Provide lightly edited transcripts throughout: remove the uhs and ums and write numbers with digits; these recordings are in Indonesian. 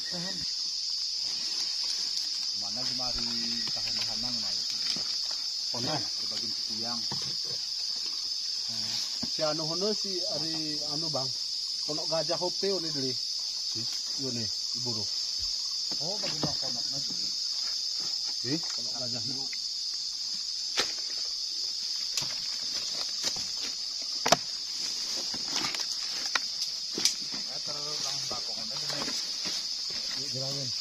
Mana kemari tahan-tahanan mah. Kono Berbagi kuyang. si anu hono si ari anu bang. Kono gajah hope oni dili. Yo nih iburu. Oh, bagaimana konoknya sih? Kono gajah nu. Terlalu bakongan aja nih. Gerawen.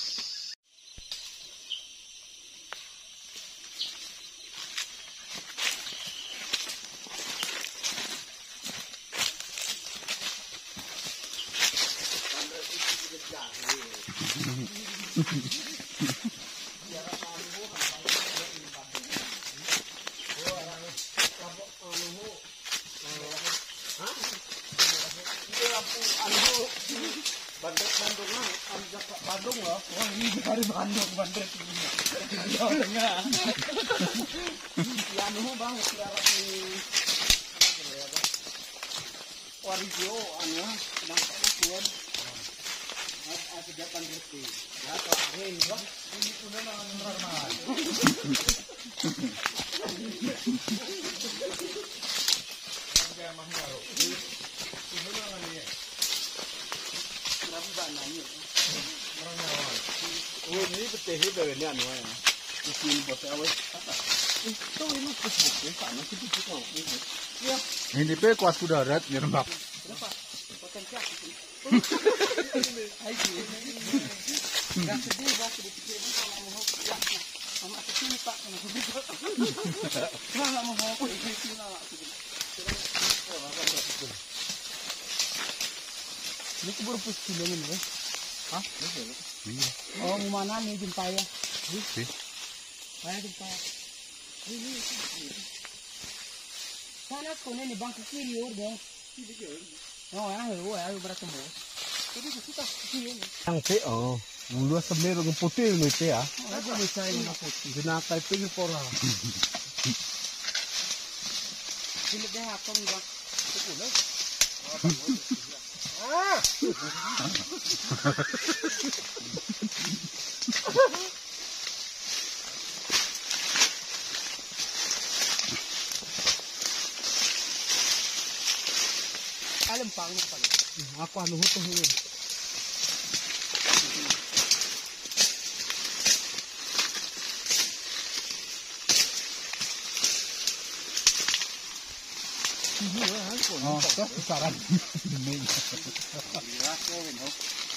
Bandung loh. Oh, ini dari Bandung, Bandung. Jawa Tengah. Ya anu bang, siaran di Wario anu nampaknya kuat. Ada jatan reti. Ya tak angin bang. Ini udah normal. Yang mah baru. Ini mana nih? Kenapa bananya? Oh, ini betih dari ini anu ya. Isin bos awet. Itu ini Facebook ya, sana sih itu. Ya, Ini pe kuas darat nyerembak. berapa? Potensial. Hai sih. Enggak sedih bang, dipikirin kalau mau ya. Sama kesini pak, kalau mau mau di sini lah. Ini keburu pusing ini ya. Hah? Iya. Oh, mana nih jumpa ya? Ini. Saya jumpa. Ini. Sana kone nih bang kiri udah. Oh ya, berat semua. Jadi kita kiri. Yang pe oh. Mulu sebenarnya dengan putih ini ya. Ada bisa yang putih. Jenaka itu pora. Ini deh apa nih bang? Itu lah. Ah. Alam pang pala. Ako ano to yun. Oh, itu saran. Demi. Iya, keren ho.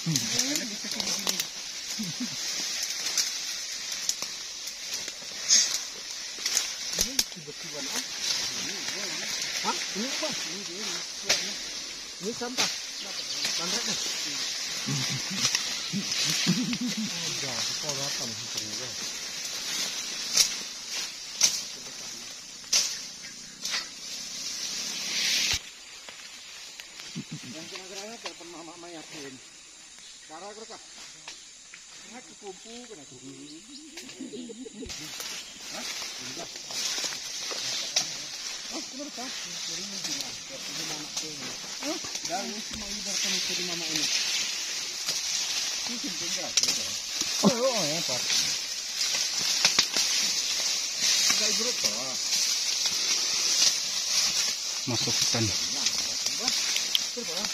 Ini tiba-tiba ah. Hah? Ini apa? Ini sampah. Bandrek nih. Ya, sekolah apa nih sebenarnya? Yang kira-kira telepon mama yakin. Cara kerja. Nak kumpul kena tu. Hah? Enggak. Oh, kenapa? Dari mana? Dari mana ini? Oh, dari semua ibaratnya itu di mama ini. Ini simpen enggak? Oh, ya, Pak. Enggak berapa? Masukkan. Berapa?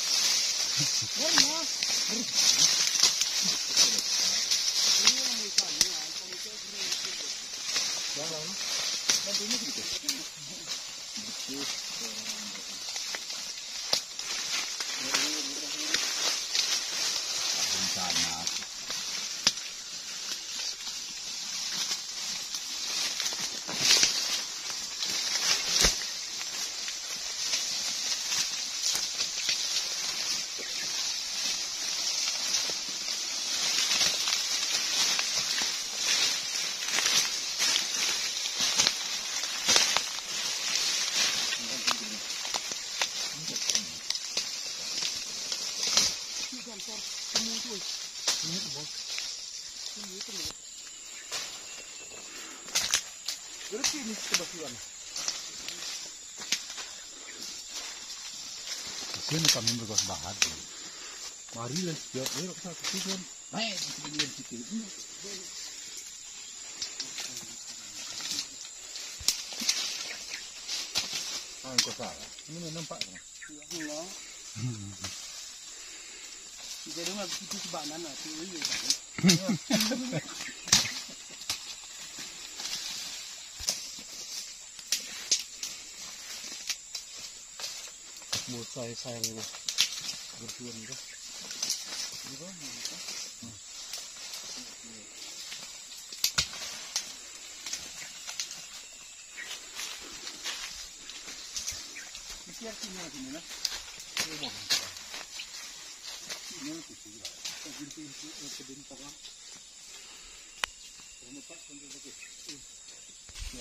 Bencana. Berarti ini kebetulan. Sini kami berkos bahan. Mari lah, ya, kita kesini. Baik, di situ. Kau salah. Ini nampak kan? Allah. Jadi mah itu sebanan lah, itu iya kan. Buat sayang ini berjuang itu. Biar sini lagi nih lah. Ini tu sih lah. Tapi itu kebentar lah. Kamu tak sampai begitu. Ya.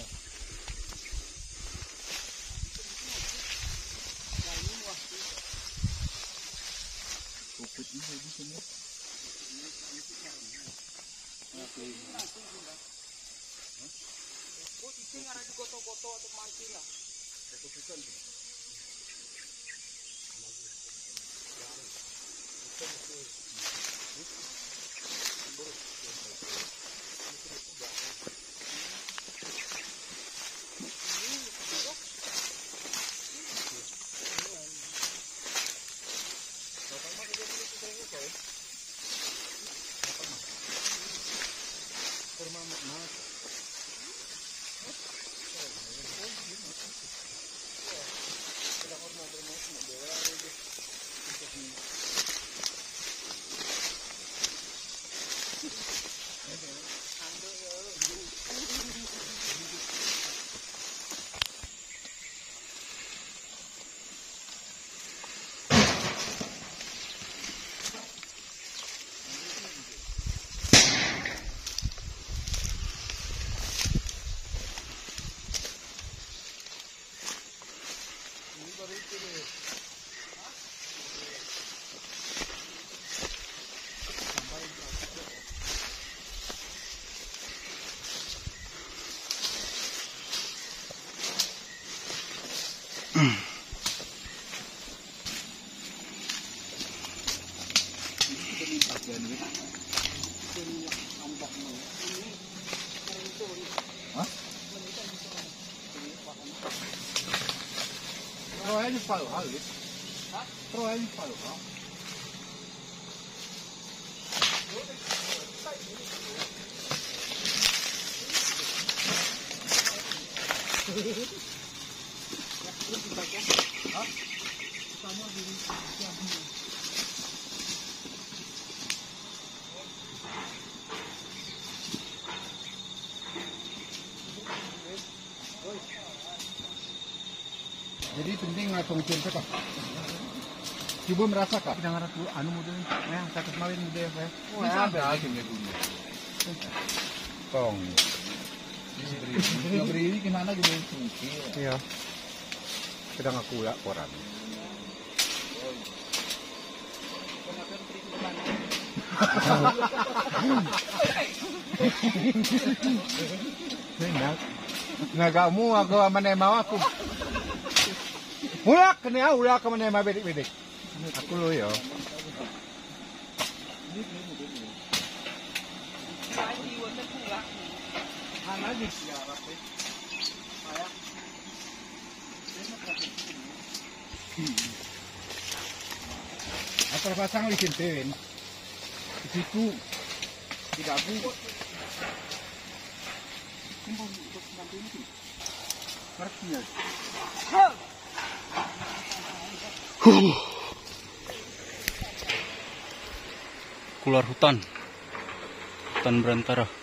Cukup ini di sini. Oh, itu ada di goto-goto atau mancing lah. Keputusan. Terus aja palu halus. Terus aja palu halus. Jadi penting langsung cinta kok. Coba merasakan. Jangan ratu anu muda, sakit mawin muda ya. Bisa ada akhirnya dulu. Tong. Beri ini gimana gitu sungki. Iya. Kita ngaku ya koran. Nagamu aku mana mau aku. Ulak kena ulak ke mana bedik-bedik. Aku lo ya. Apa pasang di sini? Di situ tidak bu. Keluar hutan berantara.